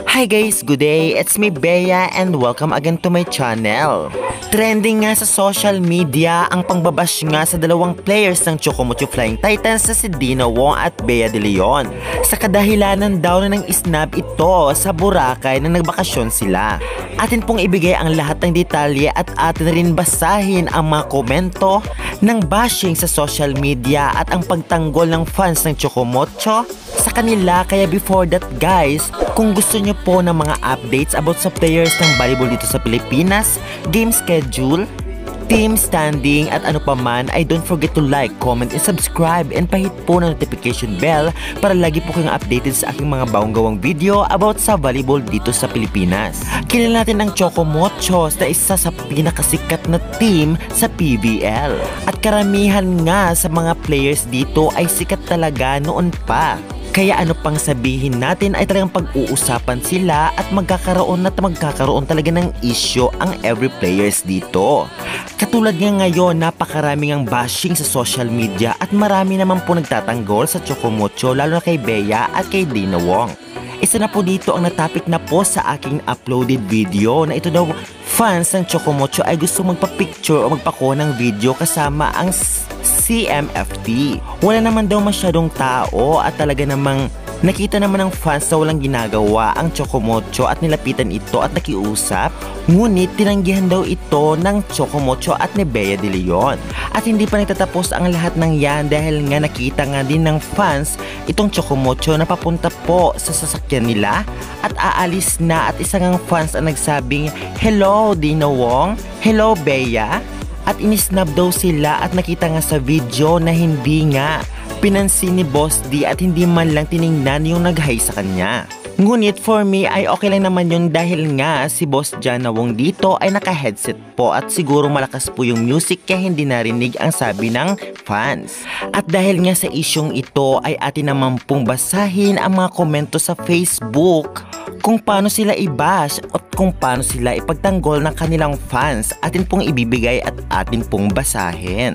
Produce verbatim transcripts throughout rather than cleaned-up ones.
Hi guys, good day! It's me Bea and welcome again to my channel. Trending nga sa social media ang pangbabash nga sa dalawang players ng Chocomocho Flying Titans na si Dina Wong at Bea De Leon. Sa kadahilanan daw na nang isnab ito sa Boracay na nagbakasyon sila. Atin pong ibigay ang lahat ng detalye at atin rin basahin ang mga komento ng bashing sa social media at ang pagtanggol ng fans ng Chocomocho sa kanila. Kaya before that guys, kung gusto nyo po ng mga updates about sa players ng volleyball dito sa Pilipinas, game schedule, team standing at ano pa man, ay don't forget to like, comment, and subscribe and pahit po ng notification bell para lagi po kayong updated sa aking mga bagong gawang video about sa volleyball dito sa Pilipinas. Kilala natin ang Chocomochos na isa sa pinakasikat na team sa P V L at karamihan nga sa mga players dito ay sikat talaga noon pa. Kaya ano pang sabihin natin ay talagang pag-uusapan sila at magkakaroon at magkakaroon talaga ng issue ang every players dito. Katulad nga ngayon, napakaraming ang bashing sa social media at marami naman po nagtatanggol sa Chocomocho lalo na kay Bea at kay Dina Wong. Isa na po dito ang natapik na po sa aking uploaded video na ito daw fans ng Chocomocho ay gusto magpa-picture o magpakuha ng video kasama ang C M F T. Wala naman daw masyadong tao at talaga namang nakita naman ng fans na walang ginagawa ang Chocomocho at nilapitan ito at nakiusap. Ngunit tinanggihan daw ito ng Chocomocho at ni Bea De Leon. At hindi pa nagtatapos ang lahat ng yan dahil nga nakita nga din ng fans itong Chocomocho na papunta po sa sasakyan nila at aalis na, at isang fans ang nagsabing, "Hello Dina Wong, hello Bea." At inisnab daw sila at nakita nga sa video na hindi nga pinansin ni Boss D at hindi man lang tiningnan yung nag-hi sa kanya. Ngunit for me ay okay lang naman yun dahil nga si Boss Dina Wong dito ay naka-headset po at siguro malakas po yung music kaya hindi narinig ang sabi ng fans. At dahil nga sa isyong ito ay atin naman pong basahin ang mga komento sa Facebook kung paano sila i-bash at kung paano sila ipagtanggol ng kanilang fans. Atin pong ibibigay at atin pong basahin.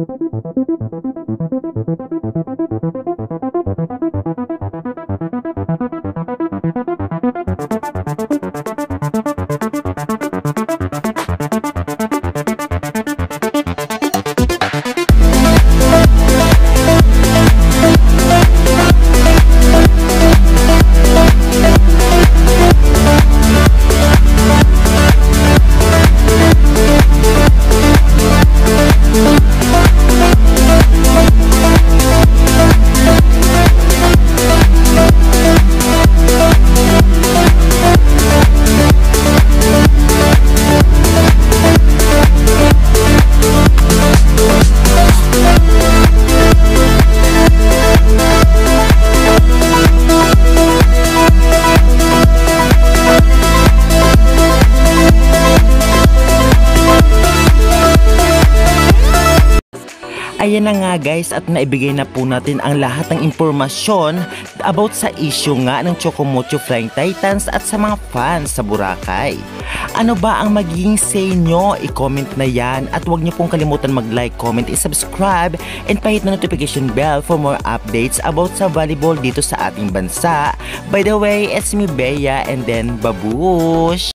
Ayan na nga guys, at naibigay na po natin ang lahat ng impormasyon about sa issue nga ng Chocomocho Flying Titans at sa mga fans sa Boracay. Ano ba ang magiging say nyo? I-comment na yan at huwag nyo pong kalimutan mag-like, comment, i-subscribe and pahit na notification bell for more updates about sa volleyball dito sa ating bansa. By the way, it's me Bea and then babush!